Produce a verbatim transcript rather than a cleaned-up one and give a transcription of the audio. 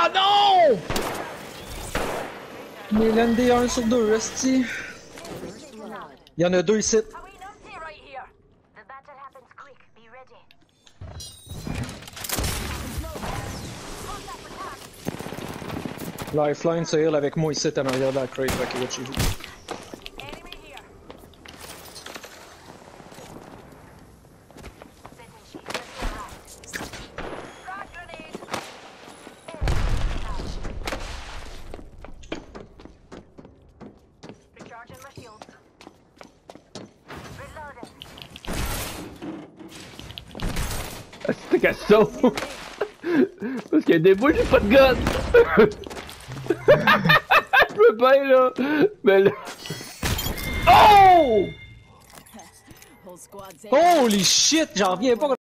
Ah non! Mais l'N D un sur deux, esti. Il y en a deux ici. Lifeline se heal avec moi ici en arrière de la crate, fait que watchez-vous. Ah, c'est qu'elle sauve! Parce qu'il y a des boules, j'ai pas de gun! Je peux pas là! Mais là. Oh! Holy shit, j'en reviens pas.